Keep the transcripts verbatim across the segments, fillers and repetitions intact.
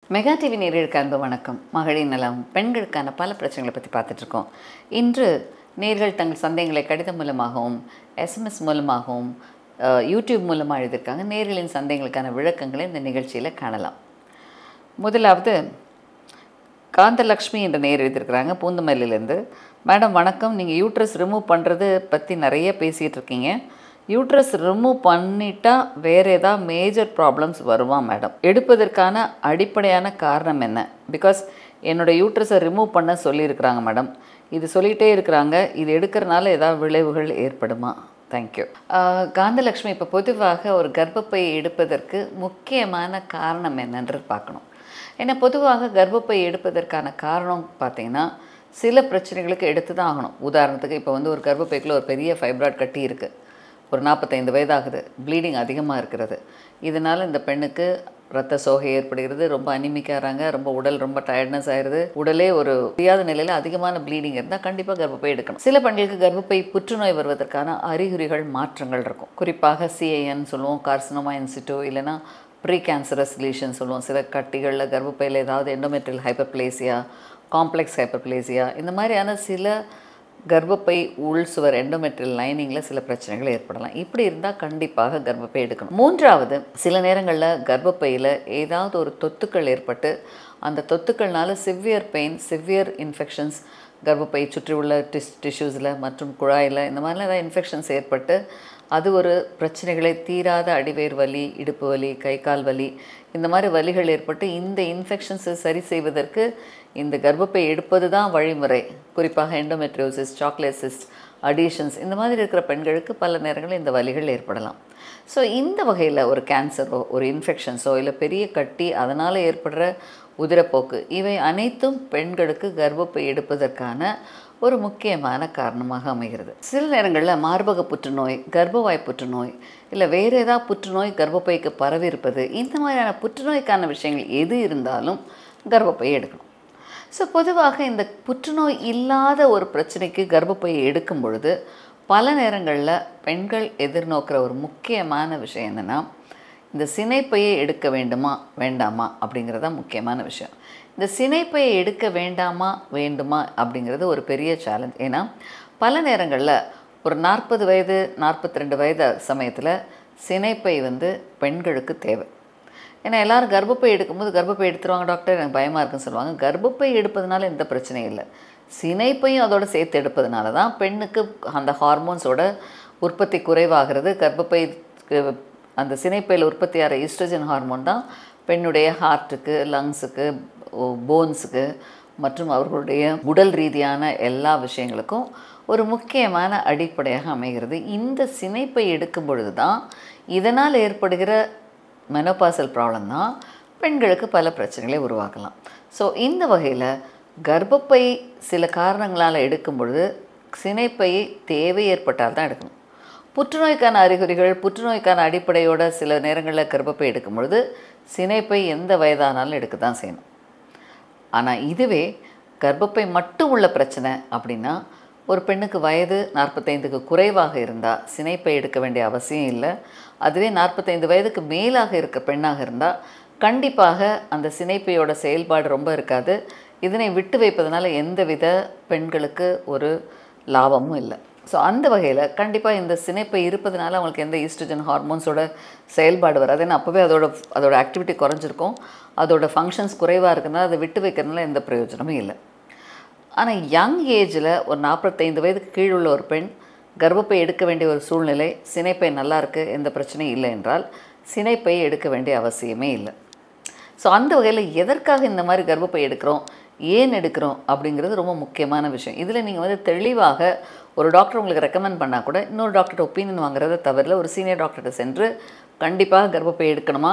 Mega TV நேயர்களுக்கு அன்பு வணக்கம். மகளிர் நலம், பெண்களுக்கான பல பிரச்சனைகளை பற்றி பார்த்துட்ருக்கோம். இன்று நேயர்கள் தங்கள் சந்தேகங்களை கடிதம் மூலமாகவும் எஸ்எம்எஸ் மூலமாகவும் யூடியூப் மூலமாக எழுதியிருக்காங்க. நேயர்களின் சந்தேகங்களுக்கான விளக்கங்களை இந்த நிகழ்ச்சியில் காணலாம். முதலாவது காந்தலக்ஷ்மி என்ற நேயர் எழுதியிருக்கிறாங்க பூந்தமல்லியிலேருந்து. மேடம் வணக்கம், நீங்கள் யூட்ரஸ் ரிமூவ் பண்ணுறது பற்றி நிறைய பேசிகிட்டு இருக்கீங்க. யூட்ரஸ் ரிமூவ் பண்ணிட்டா வேறு ஏதாவது மேஜர் ப்ராப்ளம்ஸ் வருமா மேடம்? எடுப்பதற்கான அடிப்படையான காரணம் என்ன? பிகாஸ் என்னோடய யூட்ரஸை ரிமூவ் பண்ண சொல்லியிருக்கிறாங்க மேடம். இது சொல்லிகிட்டே இருக்கிறாங்க. இது எடுக்கிறனால ஏதாவது விளைவுகள் ஏற்படுமா? தேங்க்யூ. காந்தலக்ஷ்மி, இப்போ பொதுவாக ஒரு கர்ப்பப்பை எடுப்பதற்கு முக்கியமான காரணம் என்னன்றது பார்க்கணும். ஏன்னா பொதுவாக கர்ப்பப்பை எடுப்பதற்கான காரணம் பார்த்திங்கன்னா சில பிரச்சனைகளுக்கு எடுத்து தான் ஆகணும். உதாரணத்துக்கு இப்போ வந்து ஒரு கர்ப்பப்பைக்குள்ளே ஒரு பெரிய ஃபைப்ராய்ட் கட்டி இருக்குது, ஒரு நாற்பத்தைந்து வயதாகுது, ப்ளீடிங் அதிகமாக இருக்கிறது. இதனால் இந்த பெண்ணுக்கு ரத்த சோகை ஏற்படுகிறது, ரொம்ப அனிமிக்காகிறாங்க, ரொம்ப உடல் ரொம்ப டயர்ட்னஸ் ஆயிடுது, உடலே ஒரு முடியாத நிலையில் அதிகமான ப்ளீடிங் இருந்தால் கண்டிப்பாக கர்ப்பப்பை எடுக்கணும். சில பெண்களுக்கு கர்ப்பப்பை புற்றுநோய் வருவதற்கான அறிகுறிகள் மாற்றங்கள் இருக்கும். குறிப்பாக சிஐஎன் சொல்லுவோம், கார்சினோமா இன்சிட்டோ, இல்லைனா ப்ரீ கேன்சரஸ் லீஷன் சொல்லுவோம். சில கட்டிகளில் கர்ப்பப்பையில் ஏதாவது எண்டோமெட்ரியல் ஹைப்பர்பிளேசியா, காம்ப்ளெக்ஸ் ஹைப்பர்பிளேசியா, இந்த மாதிரியான சில கர்ப்பப்பை உள் சுவர் எண்டோமெட்ரியல் லைனிங்கில் சில பிரச்சனைகள் ஏற்படலாம். இப்படி இருந்தால் கண்டிப்பாக கர்ப்பப்பை எடுக்கணும். மூன்றாவது, சில நேரங்களில் கர்ப்பப்பையில் ஏதாவது ஒரு தொத்துக்கள் ஏற்பட்டு அந்த தொத்துக்கள்னால சிவியர் பெயின், சிவியர் இன்ஃபெக்ஷன்ஸ் கர்ப்பப்பை சுற்றி உள்ள டிஸ் டிஷ்யூஸில் மற்றும் குழாயில் இந்த மாதிரிலாம் ஏதாவது இன்ஃபெக்ஷன்ஸ் ஏற்பட்டு அது ஒரு பிரச்சனைகளை தீராத அடிவேர் வலி, இடுப்பு வலி, கை கால் வலி, இந்த மாதிரி வலிகள் ஏற்பட்டு இந்த இன்ஃபெக்ஷன்ஸை சரி செய்வதற்கு இந்த கர்ப்பப்பை எடுப்பது தான் வழிமுறை. குறிப்பாக எண்டோமெட்ரியோசிஸ், சாக்லேசிஸ், அடிஷன்ஸ், இந்த மாதிரி இருக்கிற பெண்களுக்கு பல நேரங்களில் இந்த வலிகள் ஏற்படலாம். ஸோ இந்த வகையில் ஒரு கேன்சரோ, ஒரு இன்ஃபெக்ஷன்ஸோ, இல்லை பெரிய கட்டி, அதனால் ஏற்படுற உதிரப்போக்கு, இவை அனைத்தும் பெண்களுக்கு கர்ப்பப்பை எடுப்பதற்கான ஒரு முக்கியமான காரணமாக அமைகிறது. சில நேரங்களில் மார்பக புற்றுநோய், கர்ப்பவாய் புற்றுநோய், இல்லை வேறு ஏதாவது புற்றுநோய் கர்ப்பப்பைக்கு பரவி இருப்பது, இந்த மாதிரியான புற்றுநோய்க்கான விஷயங்கள் எது இருந்தாலும் கர்ப்பப்பையை எடுக்கணும். ஸோ பொதுவாக இந்த புற்றுநோய் இல்லாத ஒரு பிரச்சனைக்கு கர்ப்பப்பையை எடுக்கும் பொழுது பல நேரங்களில் பெண்கள் எதிர்நோக்கிற ஒரு முக்கியமான விஷயம் என்னென்னா, இந்த சினைப்பையை எடுக்க வேண்டுமா வேண்டாமா அப்படிங்கிறது தான் முக்கியமான விஷயம். இந்த சினைப்பையை எடுக்க வேண்டாமா வேண்டுமா அப்படிங்கிறது ஒரு பெரிய சேலஞ்ச். ஏன்னா பல நேரங்களில் ஒரு நாற்பது வயது நாற்பத்தி ரெண்டு வயது சமயத்தில் சினைப்பை வந்து பெண்களுக்கு தேவை. ஏன்னா எல்லோரும் கர்ப்பப்பை எடுக்கும்போது கர்ப்பப்பை எடுத்துருவாங்க டாக்டர், எனக்கு பயமாக இருக்குன்னு சொல்லுவாங்க. கர்ப்பப்பை எடுப்பதனால எந்த பிரச்சனையும் இல்லை. சினைப்பையும் அதோடு சேர்த்து எடுப்பதனால தான் பெண்ணுக்கு அந்த ஹார்மோன்ஸோட உற்பத்தி குறைவாகிறது. கர்ப்பப்பை அந்த சினைப்பையில் உற்பத்தி ஆகிற ஈஸ்ட்ரோஜன் ஹார்மோன் தான் பெண்ணுடைய ஹார்ட்டுக்கு, லங்ஸுக்கு, போன்ஸுக்கு மற்றும் அவர்களுடைய உடல் ரீதியான எல்லா விஷயங்களுக்கும் ஒரு முக்கியமான அடிப்படையாக அமைகிறது. இந்த சினைப்பை எடுக்கும் பொழுது தான் இதனால் ஏற்படுகிற மெனோபாசல் ப்ராப்ளம் தான் பெண்களுக்கு பல பிரச்சனைகளை உருவாக்கலாம். ஸோ இந்த வகையில் கர்ப்பப்பை சில காரணங்களால் எடுக்கும் பொழுது சினைப்பையை தேவை ஏற்பட்டால் தான் எடுக்கணும். புற்றுநோய்க்கான அறிகுறிகள், புற்றுநோய்க்கான அடிப்படையோட சில நேரங்களில் கர்ப்பப்பை எடுக்கும் பொழுது சினைப்பை எந்த வயதானாலும் எடுக்க தான் செய்யணும். ஆனால் இதுவே கர்ப்பப்பை மட்டும் உள்ள பிரச்சனை அப்படின்னா, ஒரு பெண்ணுக்கு வயது நாற்பத்தைந்துக்கு குறைவாக இருந்தால் சினைப்பை எடுக்க வேண்டிய அவசியம் இல்லை. அதுவே நாற்பத்தைந்து வயதுக்கு மேலாக இருக்க பெண்ணாக இருந்தால் கண்டிப்பாக அந்த சினைப்பையோட செயல்பாடு ரொம்ப இருக்காது. இதனை விட்டு வைப்பதனால எந்தவித பெண்களுக்கு ஒரு லாபமும் இல்லை. ஸோ அந்த வகையில் கண்டிப்பாக இந்த சினைப்பை இருப்பதனால அவங்களுக்கு எந்த ஈஸ்ட்ரோஜன் ஹார்மோன்ஸோட செயல்பாடு வராது. ஏன்னா அப்போவே அதோட அதோட ஆக்டிவிட்டி குறைஞ்சிருக்கும், அதோட ஃபங்க்ஷன்ஸ் குறைவாக இருக்கிறதுனால அதை விட்டு வைக்கிறதுனால எந்த பிரயோஜனமும் இல்லை. ஆனால் யங் ஏஜில் ஒரு நாற்பத்தைந்து வயதுக்கு கீழ் உள்ள ஒரு பெண் கர்ப்பப்பை எடுக்க வேண்டிய ஒரு சூழ்நிலை, சினைப்பை நல்லா இருக்குது, எந்த பிரச்சனையும் இல்லை என்றால் சினைப்பை எடுக்க வேண்டிய அவசியமே இல்லை. ஸோ அந்த வகையில் எதற்காக இந்த மாதிரி கர்ப்பப்பை எடுக்கிறோம், ஏன் எடுக்கிறோம் அப்படிங்கிறது ரொம்ப முக்கியமான விஷயம். இதில் நீங்கள் வந்து தெளிவாக ஒரு டாக்டர் உங்களுக்கு ரெக்கமெண்ட் பண்ணால் கூட இன்னொரு டாக்டர்கிட்ட ஒப்பீனியன் வாங்குறத தவிர ஒரு சீனியர் டாக்டர்கிட்ட சென்று கண்டிப்பாக கர்ப்பப்பை எடுக்கணுமா,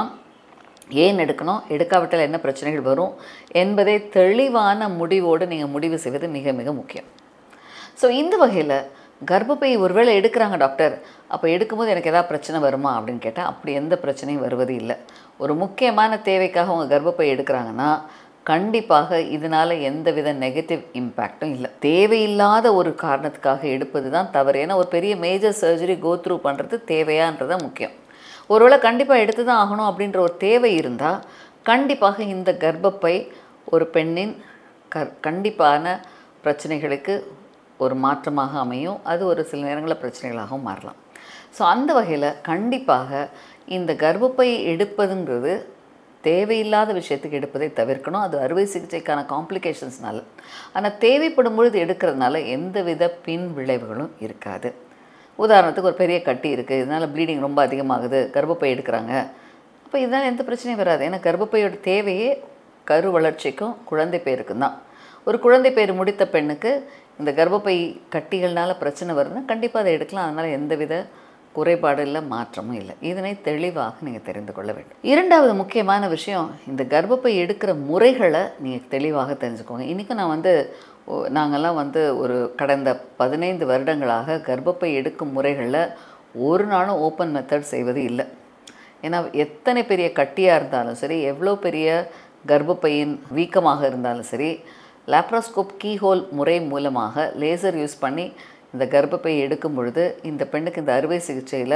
ஏன் எடுக்கணும், எடுக்காவிட்டால் என்ன பிரச்சனைகள் வரும் என்பதை தெளிவான முடிவோடு நீங்கள் முடிவு செய்வது மிக மிக முக்கியம். ஸோ இந்த வகையில் கர்ப்பப்பை ஒருவேளை எடுக்கிறாங்க டாக்டர், அப்போ எடுக்கும்போது எனக்கு எதாவது பிரச்சனை வருமா அப்படின்னு கேட்டால் அப்படி எந்த பிரச்சனையும் வருவது இல்லை. ஒரு முக்கியமான தேவைக்காக அவங்க கர்ப்பப்பை எடுக்கிறாங்கன்னா கண்டிப்பாக இதனால் எந்தவித நெகட்டிவ் இம்பேக்டும் இல்லை. தேவையில்லாத ஒரு காரணத்துக்காக எடுப்பது தான் தவறு. ஏன்னா ஒரு பெரிய மேஜர் சர்ஜரி கோ த்ரூ பண்ணுறது தேவையான்றது தான் முக்கியம். ஒருவேளை கண்டிப்பாக எடுத்து தான் ஆகணும் அப்படின்ற ஒரு தேவை இருந்தால் கண்டிப்பாக இந்த கர்ப்பப்பை ஒரு பெண்ணின் க கண்டிப்பான பிரச்சனைகளுக்கு ஒரு மாற்றமாக அமையும். அது ஒரு சில நேரங்களில் பிரச்சனைகளாகவும் மாறலாம். ஸோ அந்த வகையில் கண்டிப்பாக இந்த கர்ப்பப்பை எடுப்பதுங்கிறது தேவையில்லாத விஷயத்துக்கு எடுப்பதை தவிர்க்கணும். அது அறுவை சிகிச்சைக்கான காம்ப்ளிகேஷன்ஸ்னால. ஆனால் தேவைப்படும் பொழுது எடுக்கிறதுனால எந்தவித பின் விளைவுகளும் இருக்காது. உதாரணத்துக்கு ஒரு பெரிய கட்டி இருக்குது, இதனால் ப்ளீடிங் ரொம்ப அதிகமாகுது, கர்ப்பப்பை எடுக்கிறாங்க. அப்போ இதனால் எந்த பிரச்சனையும் வராது. ஏன்னா கர்ப்பப்பையோட தேவையே கரு வளர்ச்சிக்கும் குழந்தை பேருக்கும் தான். ஒரு குழந்தை பேர் முடித்த பெண்ணுக்கு இந்த கர்ப்பப்பை கட்டிகள்னால பிரச்சனை வருதுன்னா கண்டிப்பாக அதை எடுக்கலாம். அதனால் எந்தவித குறைபாடு இல்லை, மாற்றமும் இல்லை. இதனை தெளிவாக நீங்கள் தெரிந்து கொள்ள வேண்டும். இரண்டாவது முக்கியமான விஷயம், இந்த கர்ப்பப்பை எடுக்கிற முறைகளை நீங்கள் தெளிவாக தெரிஞ்சுக்கோங்க. இன்றைக்கும் நான் வந்து நாங்கள்லாம் வந்து ஒரு கடந்த பதினைந்து வருடங்களாக கர்ப்பப்பை எடுக்கும் முறைகளில் ஒரு நாளும் ஓப்பன் மெத்தட் செய்வது இல்லை. ஏன்னா எத்தனை பெரிய கட்டியாக இருந்தாலும் சரி, எவ்வளோ பெரிய கர்ப்பப்பையின் வீக்கமாக இருந்தாலும் சரி, லேப்ராஸ்கோப் கீஹோல் முறை மூலமாக லேசர் யூஸ் பண்ணி இந்த கர்ப்பப்பை எடுக்கும் பொழுது இந்த பெண்ணுக்கு இந்த அறுவை சிகிச்சையில்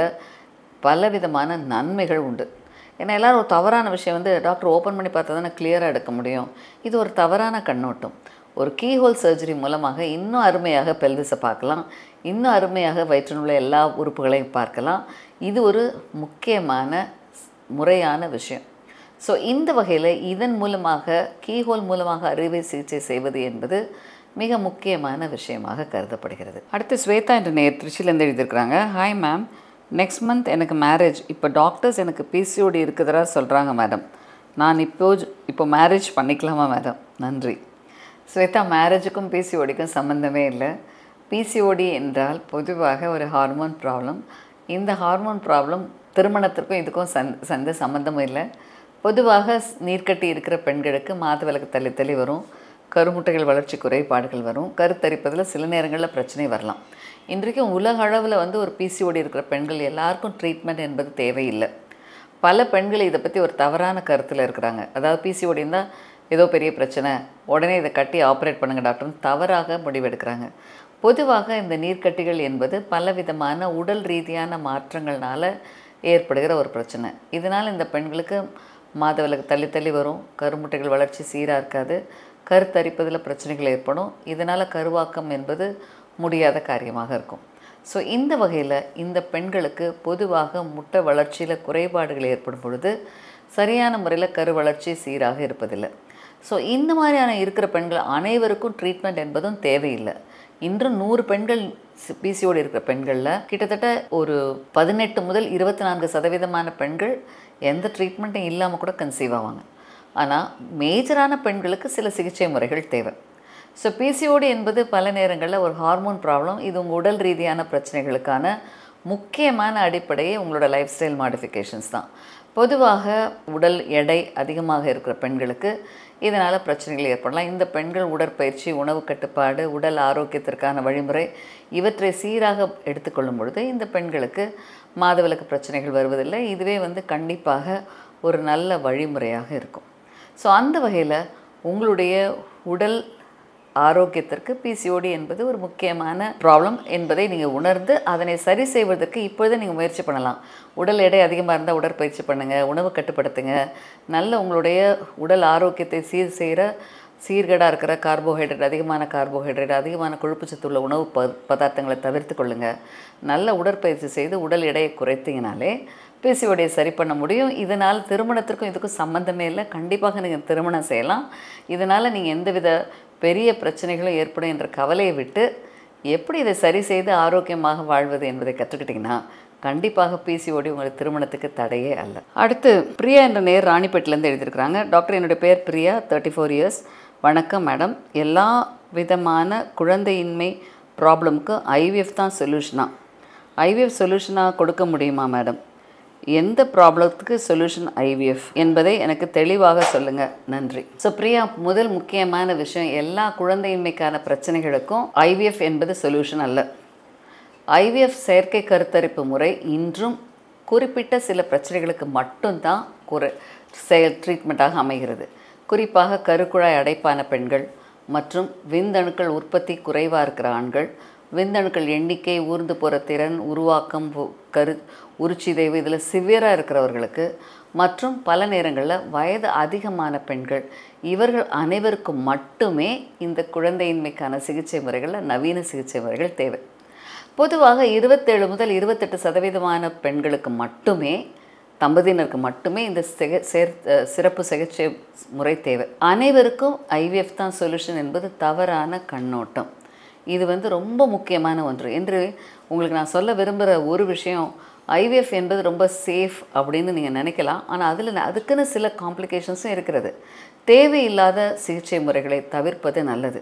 பலவிதமான நன்மைகள் உண்டு. ஏன்னா எல்லோரும் ஒரு தவறான விஷயம் வந்து டாக்டர் ஓப்பன் பண்ணி பார்த்தா தானே கிளியராக எடுக்க முடியும். இது ஒரு தவறான கண்ணோட்டம். ஒரு கீஹோல் சர்ஜரி மூலமாக இன்னும் அருமையாக பெல்விஸை பார்க்கலாம், இன்னும் அருமையாக வயிற்றினுள்ள எல்லா உறுப்புகளையும் பார்க்கலாம். இது ஒரு முக்கியமான முறையான விஷயம். ஸோ இந்த வகையில் இதன் மூலமாக கீஹோல் மூலமாக அறுவை சிகிச்சை செய்வது என்பது மிக முக்கியமான விஷயமாக கருதப்படுகிறது. அடுத்து ஸ்வேதா என்ற நேர் திருச்சியிலேருந்து எழுதியிருக்கிறாங்க. ஹாய் மேம், நெக்ஸ்ட் மந்த் எனக்கு மேரேஜ். இப்போ டாக்டர்ஸ் எனக்கு பிசிஓடி இருக்குதுறா சொல்கிறாங்க மேடம். நான் இப்போ இப்போ மேரேஜ் பண்ணிக்கலாமா மேடம்? நன்றி. ஸ்வேதா, மேரேஜுக்கும் பிசிஓடிக்கும் சம்மந்தமே இல்லை. பிசிஓடி என்றால் பொதுவாக ஒரு ஹார்மோன் ப்ராப்ளம். இந்த ஹார்மோன் ப்ராப்ளம் திருமணத்திற்கும் இதுக்கும் சந் சந்த சம்மந்தமும் இல்லை. பொதுவாக நீர்க்கட்டி இருக்கிற பெண்களுக்கு மாதவிலக்கு தள்ளி தள்ளி வரும், கருமுட்டைகள் வளர்ச்சி குறைபாடுகள் வரும், கருத்தரிப்பதில் சில நேரங்களில் பிரச்சனை வரலாம். இன்றைக்கும் உலக அளவில் வந்து ஒரு பிசிஓடி இருக்கிற பெண்கள் எல்லாருக்கும் ட்ரீட்மெண்ட் என்பது தேவையில்லை. பல பெண்கள் இதை பற்றி ஒரு தவறான கருத்தில் இருக்கிறாங்க. அதாவது பிசிஓடி இருந்தால் ஏதோ பெரிய பிரச்சனை, உடனே இதை கட்டி ஆப்ரேட் பண்ணுங்கள் டாக்டர்னு தவறாக முடிவெடுக்கிறாங்க. பொதுவாக இந்த நீர்க்கட்டிகள் என்பது பலவிதமான உடல் ரீதியான மாற்றங்கள்னால ஏற்படுகிற ஒரு பிரச்சனை. இதனால் இந்த பெண்களுக்கு மாதவிலக்கு தள்ளி தள்ளி வரும், கருமுட்டைகள் வளர்ச்சி சீராக இருக்காது, கருத்தரிப்பதில் பிரச்சனைகள் ஏற்படும். இதனால் கருவாக்கம் என்பது முடியாத காரியமாக இருக்கும். ஸோ இந்த வகையில் இந்த பெண்களுக்கு பொதுவாக முட்டை வளர்ச்சியில் குறைபாடுகள் ஏற்படும் பொழுது சரியான முறையில் கரு வளர்ச்சி சீராக இருப்பதில்லை. ஸோ இந்த மாதிரியான இருக்கிற பெண்கள் அனைவருக்கும் ட்ரீட்மெண்ட் என்பதும் தேவையில்லை. இன்று நூறு பெண்கள் பிசிஓடி இருக்கிற பெண்களில் கிட்டத்தட்ட ஒரு பதினெட்டு முதல் இருபத்தி நான்கு சதவீதமான பெண்கள் எந்த ட்ரீட்மெண்ட்டும் இல்லாமல் கூட கன்சீவ் ஆவாங்க. ஆனால் மேஜரான பெண்களுக்கு சில சிகிச்சை முறைகள் தேவை. ஸோ பிசிஓடி என்பது பல நேரங்களில் ஒரு ஹார்மோன் ப்ராப்ளம். இது உங்கள் உடல் ரீதியான பிரச்சனைகளுக்கான முக்கியமான அடிப்படையே உங்களோட லைஃப் ஸ்டைல் மாடிஃபிகேஷன்ஸ் தான். பொதுவாக உடல் எடை அதிகமாக இருக்கிற பெண்களுக்கு இதனால் பிரச்சனைகள் ஏற்படலாம். இந்த பெண்கள் உடற்பயிற்சி, உணவு கட்டுப்பாடு, உடல் ஆரோக்கியத்திற்கான வழிமுறை இவற்றை சீராக எடுத்துக்கொள்ளும் பொழுது இந்த பெண்களுக்கு மாதவிலக்கு பிரச்சனைகள் வருவதில்லை. இதுவே வந்து கண்டிப்பாக ஒரு நல்ல வழிமுறையாக இருக்கும். ஸோ அந்த வகையில் உங்களுடைய உடல் ஆரோக்கியத்திற்கு பிசிஓடி என்பது ஒரு முக்கியமான ப்ராப்ளம் என்பதை நீங்கள் உணர்ந்து அதனை சரி செய்வதற்கு இப்பொழுதே நீங்கள் முயற்சி பண்ணலாம். உடல் எடை அதிகமாக இருந்தால் உடற்பயிற்சி பண்ணுங்கள், உணவு கட்டுப்படுத்துங்க, நல்ல உங்களுடைய உடல் ஆரோக்கியத்தை சீர் செய்கிற சீர்கேடாக இருக்கிற கார்போஹைட்ரேட், அதிகமான கார்போஹைட்ரேட், அதிகமான கொழுப்புச்சத்து உள்ள உணவு ப பதார்த்தங்களை தவிர்த்து கொள்ளுங்கள். நல்ல உடற்பயிற்சி செய்து உடல் எடையை குறைத்திங்கனாலே பிசிஓடியை சரி பண்ண முடியும். இதனால் திருமணத்திற்கும் இதுக்கும் சம்மந்தமே இல்லை. கண்டிப்பாக நீங்கள் திருமணம் செய்யலாம். இதனால் நீங்கள் எந்தவித பெரிய பிரச்சனைகளும் ஏற்படும் என்ற கவலையை விட்டு எப்படி இதை சரி செய்து ஆரோக்கியமாக வாழ்வது என்பதை கற்றுக்கிட்டிங்கன்னா கண்டிப்பாக பிசிஓடி உங்களுக்கு திருமணத்துக்கு தடையே அல்ல. அடுத்து பிரியா என்ற நேர் ராணிப்பேட்டிலேருந்து எழுதியிருக்கிறாங்க. டாக்டர், என்னுடைய பேர் பிரியா, தேர்ட்டி ஃபோர் இயர்ஸ். வணக்கம் மேடம். எல்லா விதமான குழந்தையின்மை ப்ராப்ளமுக்கு ஐவிஎஃப் தான் சொல்யூஷனா? ஐவிஎஃப் சொல்யூஷனாக கொடுக்க முடியுமா மேடம்? எந்த ப்ராப்ளத்துக்கு சொல்யூஷன் ஐவிஎஃப் என்பதை எனக்கு தெளிவாக சொல்லுங்கள், நன்றி. ஸோ பிரியா, முதல் முக்கியமான விஷயம், எல்லா குழந்தையின்மைக்கான பிரச்சனைகளுக்கும் ஐவிஎஃப் என்பது சொல்யூஷன் அல்ல. ஐவிஎஃப் செயற்கை கருத்தரிப்பு முறை இன்றும் குறிப்பிட்ட சில பிரச்சனைகளுக்கு மட்டும்தான் குறை செயல் ட்ரீட்மெண்ட்டாக அமைகிறது. குறிப்பாக கருக்குழாய் அடைப்பான பெண்கள் மற்றும் விந்தணுக்கள் உற்பத்தி குறைவாக இருக்கிற ஆண்கள், விந்தணுக்கள் எண்ணிக்கை, ஊர்ந்து போகிற திறன், உருவாக்கம், கரு உருச்சிதைவு இதில் சிவியராக இருக்கிறவர்களுக்கு மற்றும் பல நேரங்களில் வயது அதிகமான பெண்கள் இவர்கள் அனைவருக்கும் மட்டுமே இந்த குழந்தையின்மைக்கான சிகிச்சை முறைகளில் நவீன சிகிச்சை முறைகள் தேவை. பொதுவாக இருபத்தேழு முதல் இருபத்தெட்டு சதவீதமான பெண்களுக்கு மட்டுமே, தம்பதியினருக்கு மட்டுமே இந்த சிக சேர் சிறப்பு சிகிச்சை முறை தேவை. அனைவருக்கும் ஐவிஎஃப் தான் சொல்யூஷன் என்பது தவறான கண்ணோட்டம். இது வந்து ரொம்ப முக்கியமான ஒன்று என்று உங்களுக்கு நான் சொல்ல விரும்புகிற ஒரு விஷயம், ஐவிஎஃப் என்பது ரொம்ப சேஃப் அப்படின்னு நீங்கள் நினைக்கலாம். ஆனால் அதில் அதுக்குன்னு சில காம்ப்ளிகேஷன்ஸும் இருக்கிறது. தேவையில்லாத சிகிச்சை முறைகளை தவிர்ப்பது நல்லது.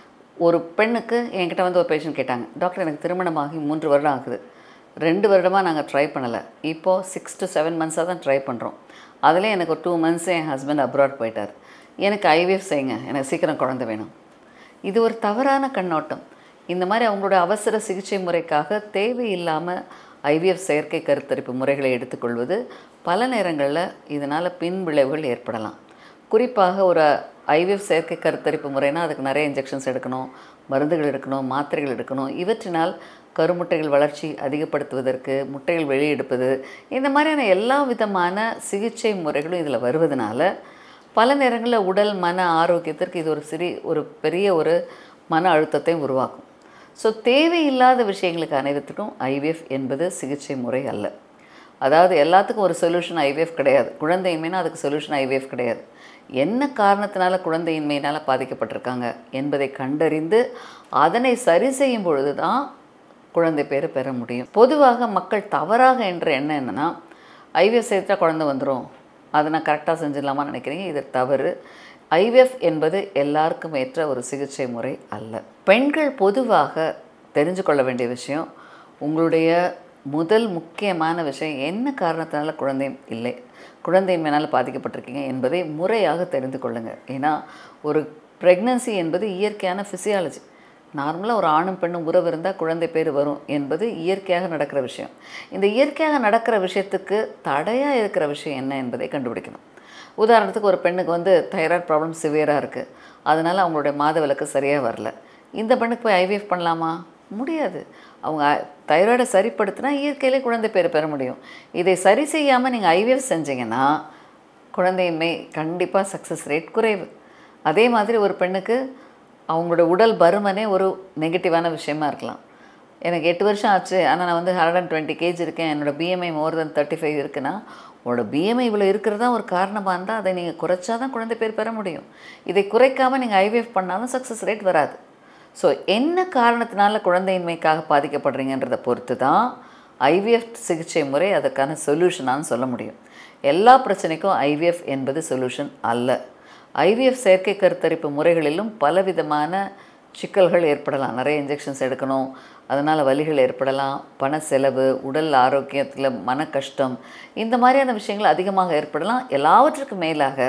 ஒரு பெண்ணுக்கு என்கிட்ட வந்து ஒரு பேஷண்ட் கேட்டாங்க, டாக்டர் எனக்கு திருமணமாகி மூன்று வருடம் ஆகுது, ரெண்டு வருடமாக நாங்கள் ட்ரை பண்ணலை, இப்போது சிக்ஸ் டு செவன் மந்த்ஸாக தான் ட்ரை பண்ணுறோம். அதில் எனக்கு ஒரு டூ மந்த்ஸு என் ஹஸ்பண்ட் அப்ராட் போயிட்டார், எனக்கு ஐவிஎஃப் செய்யுங்க, எனக்கு சீக்கிரம் குழந்தை வேணும். இது ஒரு தவறான கண்ணோட்டம். இந்த மாதிரி அவங்களோட அவசர சிகிச்சை முறைக்காக தேவையில்லாமல் ஐவிஎஃப் செயற்கை கருத்தரிப்பு முறைகளை எடுத்துக்கொள்வது பல நேரங்களில் இதனால் பின் விளைவுகள் ஏற்படலாம். குறிப்பாக ஒரு ஐவிஎஃப் செயற்கை கருத்தரிப்பு முறைனா அதுக்கு நிறைய இன்ஜெக்ஷன்ஸ் எடுக்கணும், மருந்துகள் எடுக்கணும், மாத்திரைகள் எடுக்கணும். இவற்றினால் கருமுட்டைகள் வளர்ச்சி அதிகப்படுத்துவதற்கு, முட்டைகள் வெளியெடுப்பது, இந்த மாதிரியான எல்லா விதமான சிகிச்சை முறைகளும் இதில் வருவதனால பல நேரங்களில் உடல் மன ஆரோக்கியத்திற்கு இது ஒரு சிறி ஒரு பெரிய ஒரு மன அழுத்தத்தை உருவாக்கும். ஸோ தேவையில்லாத விஷயங்களுக்கு அனைத்துக்கும் ஐவிஎஃப் என்பது சிகிச்சை முறை அல்ல. அதாவது எல்லாத்துக்கும் ஒரு சொல்யூஷன் ஐவிஎஃப் கிடையாது. குழந்தையின்மைனா அதுக்கு சொல்யூஷன் ஐவிஎஃப் கிடையாது. என்ன காரணத்தினால குழந்தையின்மையினால் பாதிக்கப்பட்டிருக்காங்க என்பதை கண்டறிந்து அதனை சரி செய்யும் பொழுது தான் குழந்தை பேர் பெற முடியும். பொதுவாக மக்கள் தவறாக என்ற எண்ணம் என்னென்னா, ஐவிஎஃப் செய்தால் குழந்தை வந்துடும், அதை நான் கரெக்டாக செஞ்சிடலாமான்னு நினைக்கிறீங்க. இது தவறு. ஐவிஎஃப் என்பது எல்லாருக்கும் ஏற்ற ஒரு சிகிச்சை முறை அல்ல. பெண்கள் பொதுவாக தெரிஞ்சு கொள்ள வேண்டிய விஷயம், உங்களுடைய முதல் முக்கியமான விஷயம் என்ன காரணத்தினால குழந்தை இல்லை, குழந்தையின்மையினால் பாதிக்கப்பட்டிருக்கீங்க என்பதை முறையாக தெரிந்து கொள்ளுங்கள். ஏன்னா ஒரு ப்ரெக்னன்சி என்பது இயற்கையான ஃபிசியாலஜி. நார்மலாக ஒரு ஆணும் பெண்ணும் உறவு இருந்தால் குழந்தை பேர் வரும் என்பது இயற்கையாக நடக்கிற விஷயம். இந்த இயற்கையாக நடக்கிற விஷயத்துக்கு தடையாக இருக்கிற விஷயம் என்ன என்பதை கண்டுபிடிக்கணும். உதாரணத்துக்கு ஒரு பெண்ணுக்கு வந்து தைராய்டு ப்ராப்ளம் சிவியராக இருக்குது, அதனால் அவங்களுடைய மாதவிலக்கு சரியாக வரல. இந்த பெண்ணுக்கு போய் ஐவிஎஃப் பண்ணலாமா? முடியாது. அவங்க தைராய்டை சரிப்படுத்தினா இயற்கையிலே குழந்தை பேர் பெற முடியும். இதை சரி செய்யாமல் நீங்கள் ஐவிஎஃப் செஞ்சீங்கன்னா குழந்தையின்மை கண்டிப்பாக சக்ஸஸ் ரேட் குறைவு. அதே மாதிரி ஒரு பெண்ணுக்கு அவங்களோட உடல் பருமனே ஒரு நெகட்டிவான விஷயமா இருக்கலாம். எனக்கு எட்டு வருஷம் ஆச்சு, ஆனால் நான் வந்து ஹண்ட்ரட் அண்ட் டுவெண்ட்டி கேஜி இருக்கேன், என்னோடய BMI more than thirty five இருக்குன்னா, உங்களோட பிஎம்ஐ இவ்வளோ இருக்கிறதா ஒரு காரணமாக இருந்தால் அதை நீங்கள் குறைச்சா தான் குழந்தை பேர் பெற முடியும். இதை குறைக்காமல் நீங்கள் ஐவிஎஃப் பண்ணாலும் சக்ஸஸ் ரேட் வராது. ஸோ என்ன காரணத்தினால குழந்தையின்மைக்காக பாதிக்கப்படுறீங்கன்றதை பொறுத்து தான் ஐவிஎஃப் சிகிச்சை முறை அதுக்கான சொல்யூஷனான்னு சொல்ல முடியும். எல்லா பிரச்சனைக்கும் ஐவிஎஃப் என்பது சொல்யூஷன் அல்ல. ஐவிஎஃப் செயற்கை கருத்தரிப்பு முறைகளிலும் பலவிதமான சிக்கல்கள் ஏற்படலாம். நிறைய இன்ஜெக்ஷன்ஸ் எடுக்கணும், அதனால் வலிகள் ஏற்படலாம், பண செலவு, உடல் ஆரோக்கியத்தில் மன கஷ்டம், இந்த மாதிரியான விஷயங்கள் அதிகமாக ஏற்படலாம். எல்லாவற்றுக்கும் மேலாக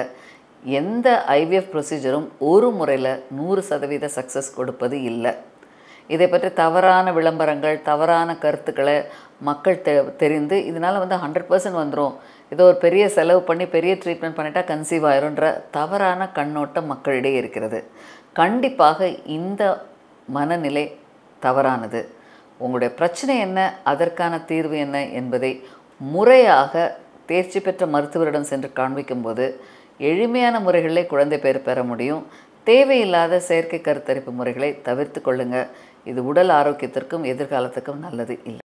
எந்த ஐவிஎஃப் ப்ரொசீஜரும் ஒரு முறையில் நூறு சதவீத சக்ஸஸ் கொடுப்பது இல்லை. இதை பற்றி தவறான விளம்பரங்கள், தவறான கருத்துக்களை மக்கள் தெ தெரிந்து இதனால் வந்து ஹண்ட்ரட் பர்சன்ட் வந்துடும், ஏதோ ஒரு பெரிய செலவு பண்ணி பெரிய ட்ரீட்மெண்ட் பண்ணிட்டா கன்சீவ் ஆயிரும்ன்ற தவறான கண்ணோட்டம் மக்களிடையே இருக்கிறது. கண்டிப்பாக இந்த மனநிலை தவறானது. உங்களுடைய பிரச்சனை என்ன, அதற்கான தீர்வு என்ன என்பதை முறையாக தேர்ச்சி பெற்ற மருத்துவரிடம் சென்று காண்பிக்கும்போது எளிமையான முறைகளிலே குழந்தை பேர் பெற முடியும். தேவையில்லாத செயற்கை கருத்தரிப்பு முறைகளை தவிர்த்து கொள்ளுங்கள். இது உடல் ஆரோக்கியத்திற்கும் எதிர்காலத்துக்கும் நல்லது இல்லை.